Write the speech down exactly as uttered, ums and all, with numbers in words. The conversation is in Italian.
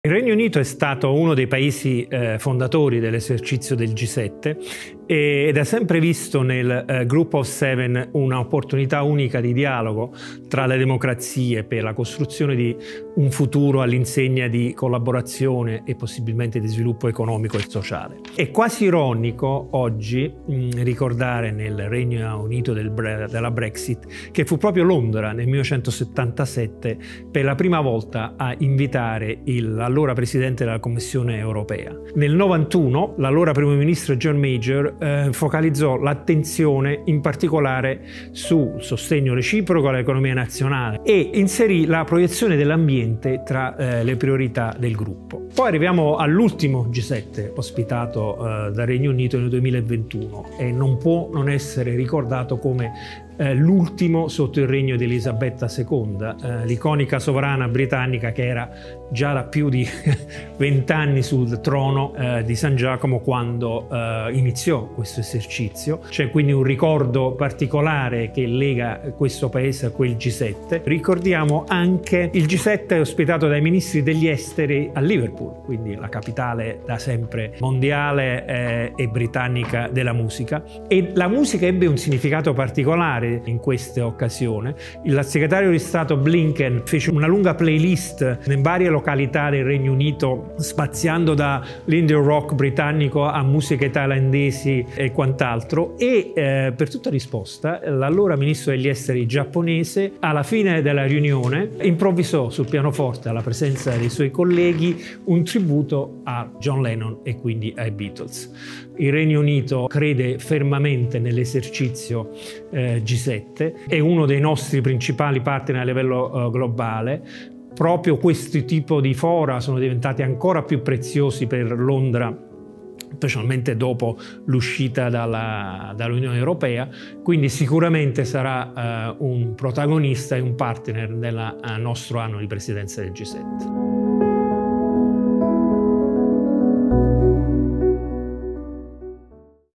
Il Regno Unito è stato uno dei paesi eh, fondatori dell'esercizio del G sette ed ha sempre visto nel eh, Group of Seven un'opportunità unica di dialogo tra le democrazie per la costruzione di un futuro all'insegna di collaborazione e possibilmente di sviluppo economico e sociale. È quasi ironico oggi mh, ricordare nel Regno Unito del bre della Brexit che fu proprio Londra nel millenovecentosettantasette per la prima volta a invitare il allora Presidente della Commissione Europea. Nel novantuno l'allora Primo Ministro John Major eh, focalizzò l'attenzione in particolare sul sostegno reciproco all'economia nazionale e inserì la proiezione dell'ambiente tra eh, le priorità del gruppo. Poi arriviamo all'ultimo G sette ospitato eh, dal Regno Unito nel duemilaventuno e non può non essere ricordato come eh, l'ultimo sotto il regno di Elisabetta seconda, eh, l'iconica sovrana britannica che era già da più di vent'anni sul trono eh, di San Giacomo quando eh, iniziò questo esercizio. C'è quindi un ricordo particolare che lega questo paese a quel G sette. Ricordiamo anche il G sette ospitato dai ministri degli esteri a Liverpool, quindi la capitale da sempre mondiale eh, e britannica della musica. E la musica ebbe un significato particolare in questa occasione. Il segretario di Stato Blinken fece una lunga playlist in varie località del Regno Unito, spaziando dall'indie rock britannico a musiche thailandesi e quant'altro, e eh, per tutta risposta l'allora ministro degli esteri giapponese alla fine della riunione improvvisò sul pianoforte alla presenza dei suoi colleghi un tributo a John Lennon e quindi ai Beatles. Il Regno Unito crede fermamente nell'esercizio eh, G sette, è uno dei nostri principali partner a livello uh, globale. Proprio questo tipo di fora sono diventati ancora più preziosi per Londra, specialmente dopo l'uscita dall'Unione Europea, quindi sicuramente sarà uh, un protagonista e un partner nel uh, nostro anno di presidenza del G sette.